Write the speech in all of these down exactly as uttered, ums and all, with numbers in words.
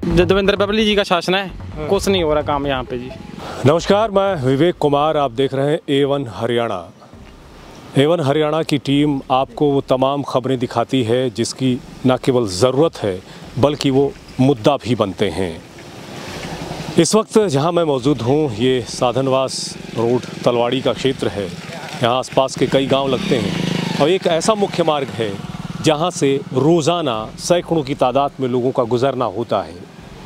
देवेंद्र बबली जी का शासन है, कुछ नहीं हो रहा काम यहाँ पे जी। नमस्कार, मैं विवेक कुमार, आप देख रहे हैं A one Haryana. A one Haryana की टीम आपको वो तमाम खबरें दिखाती है जिसकी न केवल ज़रूरत है बल्कि वो मुद्दा भी बनते हैं। इस वक्त जहां मैं मौजूद हूं ये साधनवास रोड तलवाड़ी का क्षेत्र है। यहां आसपास के कई गांव लगते हैं और एक ऐसा मुख्य मार्ग है जहां से रोज़ाना सैकड़ों की तादाद में लोगों का गुजरना होता है।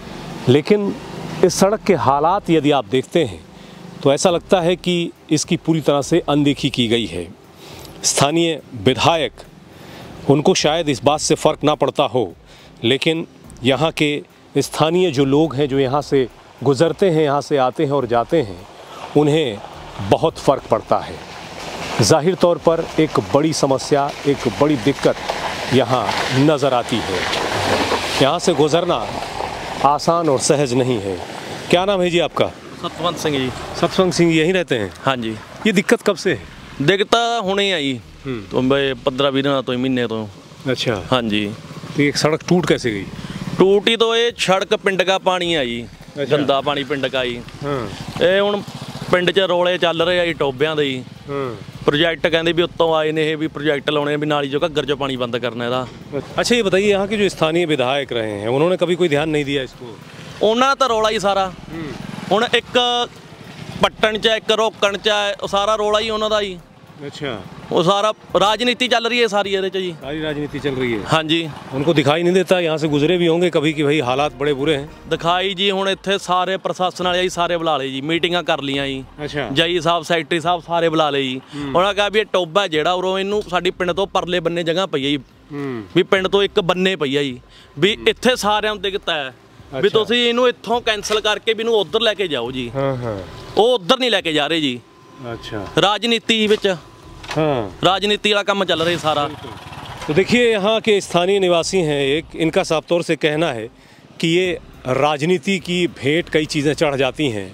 लेकिन इस सड़क के हालात यदि आप देखते हैं तो ऐसा लगता है कि इसकी पूरी तरह से अनदेखी की गई है। स्थानीय विधायक, उनको शायद इस बात से फ़र्क ना पड़ता हो, लेकिन यहाँ के स्थानीय जो लोग हैं, जो यहाँ से गुज़रते हैं, यहाँ से आते हैं और जाते हैं, उन्हें बहुत फ़र्क पड़ता है। ज़ाहिर तौर पर एक बड़ी समस्या, एक बड़ी दिक्कत यहाँ नज़र आती है। यहाँ से गुज़रना आसान और सहज नहीं है। क्या नाम है जी आपका? सतवंत सिंह जी। सतवंत सिंह यहीं रहते हैं? हाँ जी। ये दिक्कत कब से है? दिक्कत हुणे आई तो भाई पंद्रह बीस दिन तो महीने तो। अच्छा। हाँ जी। तो ये सड़क टूट कैसे गई? टूटी तो ये सड़क पिंड का पानी आई। अच्छा। गंदा पानी पिंड का आई। ये हुण पिंड च रोले चल रहे आई टोबियां दे। प्रोजेक्ट कहते भी उत्तों आए ने भी प्रोजेक्ट लाने भी नाली जो घग्गर चो पानी बंद करना है। अच्छा, ये बताइए, यहाँ के जो स्थानीय विधायक रहे हैं उन्होंने कभी कोई ध्यान नहीं दिया इसको? उन्होंने तो रोला ही सारा हुण एक पट्टन च एक रोकण च सारा रोला ही उन्होंने ही। अच्छा। वो सारा राजनीति चल रही है सारी ये जी। सारी राजनीति चल रही है। हाँ जी। उनको दिखाई नहीं देता? यहाँ से गुजरे भी होंगे कभी कि भाई हालात बड़े बुरे हैं। दिखाई जी हुण इत्थे सारे प्रशासन वाले सारे बुला ले जी, मीटिंगां कर लियां जी। अच्छा। जई साहब, सैकटरी साहब सारे बुला ले जी। उन्होंने कहा भी ये टोबा जेड़ा उरों इनू साडी पिंड तो परले बन्ने जगह पई है जी, भी पिंड तो एक बन्ने पई है जी, भी इत्थे सारिਆਂ ਨੂੰ ਦਿੱਕਤ है भी तुसीं इनू इत्थों कैंसल करके भी इनू उधर लेके जाओ जी। हाँ हाँ। वो उधर नहीं लेके जा रहे जी। अच्छा। राजनीति विच हाँ। राजनीति वाला काम चल रहा है सारा। तो देखिए, यहाँ के स्थानीय निवासी हैं, एक इनका साफ तौर से कहना है कि ये राजनीति की भेंट कई चीज़ें चढ़ जाती हैं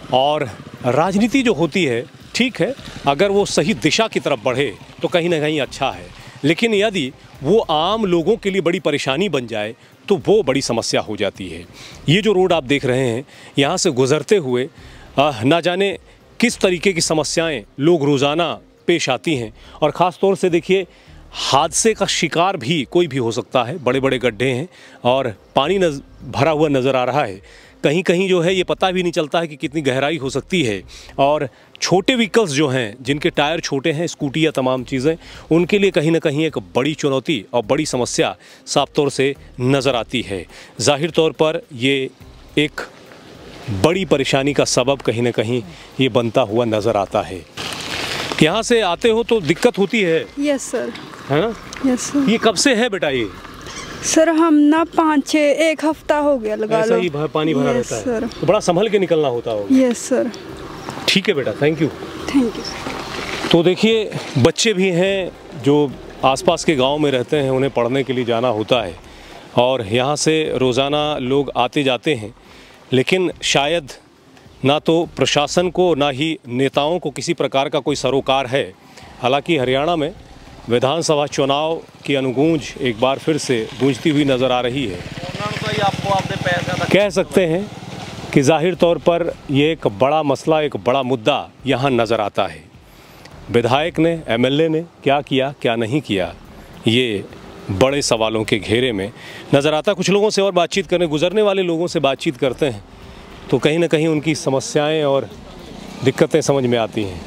और राजनीति जो होती है, ठीक है, अगर वो सही दिशा की तरफ बढ़े तो कहीं ना कहीं अच्छा है, लेकिन यदि वो आम लोगों के लिए बड़ी परेशानी बन जाए तो वो बड़ी समस्या हो जाती है। ये जो रोड आप देख रहे हैं, यहाँ से गुज़रते हुए ना जाने किस तरीके की समस्याएं लोग रोज़ाना पेश आती हैं और ख़ास तौर से देखिए, हादसे का शिकार भी कोई भी हो सकता है। बड़े बड़े गड्ढे हैं और पानी नज भरा हुआ नज़र आ रहा है। कहीं कहीं जो है ये पता भी नहीं चलता है कि कितनी गहराई हो सकती है। और छोटे व्हीकल्स जो हैं, जिनके टायर छोटे हैं, स्कूटी या तमाम चीज़ें, उनके लिए कहीं ना कहीं एक बड़ी चुनौती और बड़ी समस्या साफ तौर से नज़र आती है। ज़ाहिर तौर पर ये एक बड़ी परेशानी का सबब कहीं ना कहीं ये बनता हुआ नज़र आता है। यहाँ से आते हो तो दिक्कत होती है? Yes sir. है ना? Yes sir. ये कब से है बेटा? ये सर हम ना पाँच छः एक हफ्ता हो गया लगा ऐसा लो। ही पानी भरा रहता है सर। तो बड़ा संभल के निकलना होता होगा। Yes sir. ठीक है बेटा, थैंक यू। Thank you. तो देखिए, बच्चे भी हैं जो आसपास के गांव में रहते हैं, उन्हें पढ़ने के लिए जाना होता है और यहाँ से रोज़ाना लोग आते जाते हैं, लेकिन शायद ना तो प्रशासन को ना ही नेताओं को किसी प्रकार का कोई सरोकार है। हालांकि हरियाणा में विधानसभा चुनाव की अनुगूंज एक बार फिर से गूंजती हुई नज़र आ रही है। कह सकते हैं कि जाहिर तौर पर ये एक बड़ा मसला, एक बड़ा मुद्दा यहाँ नज़र आता है। विधायक ने, एम एल ए ने क्या किया, क्या नहीं किया, ये बड़े सवालों के घेरे में नज़र आता। कुछ लोगों से और बातचीत करने, गुजरने वाले लोगों से बातचीत करते हैं तो कहीं ना कहीं उनकी समस्याएं और दिक्कतें समझ में आती हैं।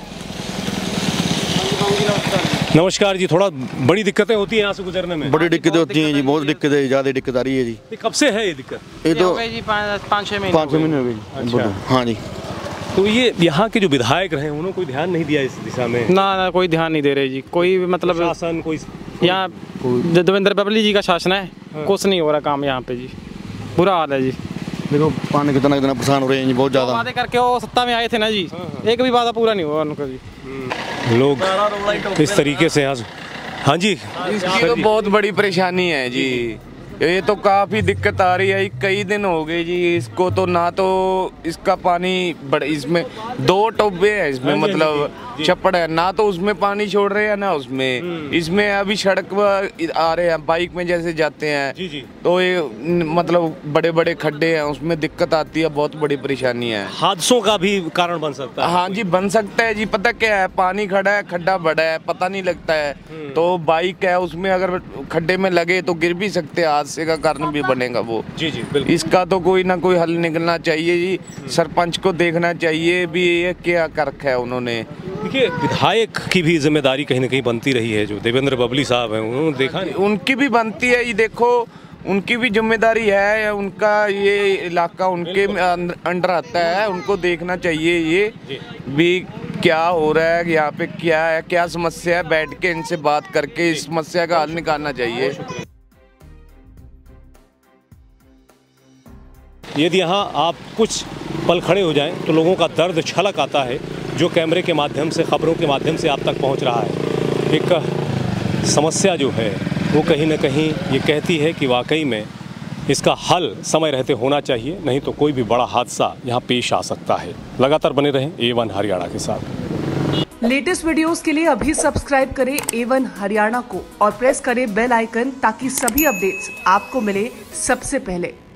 नमस्कार जी। थोड़ा बड़ी दिक्कतें होती हैं यहाँ से गुजरने में? बड़ी दिक्कतें होती हैं जी, बहुत दिक्कत है, ज़्यादा दिक्कत आ रही है जी। ये कब से है ये दिक्कत? ये तो पाँच छः महीने पाँच छः महीने हो गए। अच्छा। हाँ जी। तो ये यहाँ के जो विधायक रहे उन्होंने कोई ध्यान नहीं दिया इस दिशा में? ना ना, कोई ध्यान नहीं दे रहे जी। कोई मतलब शासन, कोई यहाँ देवेंद्र बबली जी का शासन है, कुछ नहीं हो रहा काम यहाँ पे जी। बुरा हाल है जी। देखो पानी कितना कितना परेशान हो रहे हैं जी, बहुत ज़्यादा। वादे करके वो सत्ता में आए थे ना जी, एक भी वादा पूरा नहीं हुआ उनका जी। लोग इस तरीके से यहाँ। हाँ जी। इसकी तो बहुत बड़ी परेशानी है जी। ये तो काफ़ी दिक्कत आ रही है, कई दिन हो गए जी इसको, तो ना तो इसका पानी बड़े, इसमें दो टोबे हैं इसमें, मतलब छप्पड़ है, ना तो उसमें पानी छोड़ रहे हैं ना उसमें। इसमें अभी सड़क पर आ रहे हैं, बाइक में जैसे जाते हैं जी जी। तो ये मतलब बड़े बड़े खड्डे हैं, उसमें दिक्कत आती है, बहुत बड़ी परेशानी है। हादसों का भी कारण बन सकता है। हाँ जी बन सकता है जी, पता क्या है, पानी खड़ा है, खड्डा बड़ा है, पता नहीं लगता है, तो बाइक है उसमें अगर खड्डे में लगे तो गिर भी सकते हैं, हादसे का कारण भी बनेगा वो। जी जी बिल्कुल। इसका तो कोई ना कोई हल निकलना चाहिए जी, सरपंच को देखना चाहिए भी ये क्या कर रखा है उन्होंने। देखिए विधायक की भी जिम्मेदारी कहीं ना कहीं बनती रही है, जो देवेंद्र बबली साहब हैं उन्होंने देखा नहीं? उनकी भी बनती है, ये देखो उनकी भी जिम्मेदारी है, उनका ये इलाका उनके अंडर आता है, उनको देखना चाहिए ये भी क्या हो रहा है यहाँ पे, क्या है, क्या समस्या है, बैठ के इनसे बात करके इस समस्या का हल निकालना चाहिए। यदि यहाँ आप कुछ पल खड़े हो जाएं तो लोगों का दर्द छलक आता है, जो कैमरे के माध्यम से, खबरों के माध्यम से आप तक पहुँच रहा है। एक समस्या जो है वो कहीं ना कहीं ये कहती है कि वाकई में इसका हल समय रहते होना चाहिए, नहीं तो कोई भी बड़ा हादसा यहाँ पेश आ सकता है। लगातार बने रहें ए वन हरियाणा के साथ। लेटेस्ट वीडियोस के लिए अभी सब्सक्राइब करें ए वन हरियाणा को और प्रेस करें बेल आइकन, ताकि सभी अपडेट्स आपको मिले सबसे पहले।